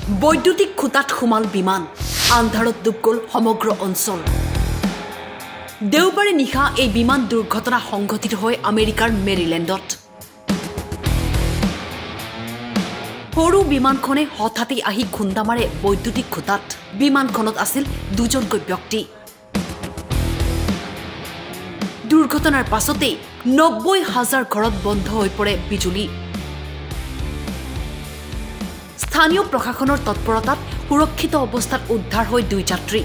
বৈদ্যুতিক খুঁটাত সোমাল বিমান আন্ধাৰত ডুব গ'ল সমগ্ৰ অঞ্চল দেওবাৰে নিশা এই বিমান দুৰ্ঘটনা সংঘটিত হয় আমেৰিকাৰ মেৰিল্যাণ্ডত সৰু বিমানখনে হঠাতে আহি খুন্দা মাৰে বৈদ্যুতিক খুঁটাত বিমানখনত আছিল দুজনকৈ ব্যক্তি দুৰ্ঘটনাৰ পাছতে ৯০,০০০ ঘৰত বন্ধ হৈ পৰে বিজুলী স্থানীয় প্ৰশাসনৰ তৎপৰতাত সুৰক্ষিত অৱস্থাত উদ্ধাৰ হৈ দুই যাত্ৰী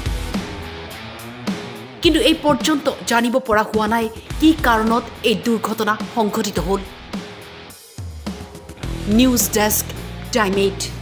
কিন্তু এই পৰ্যন্ত জানিব পৰা হোৱা নাই কি কাৰণত এই দুৰ্ঘটনা সংঘটিত হ'ল নিউজ ডেস্ক টাইম 8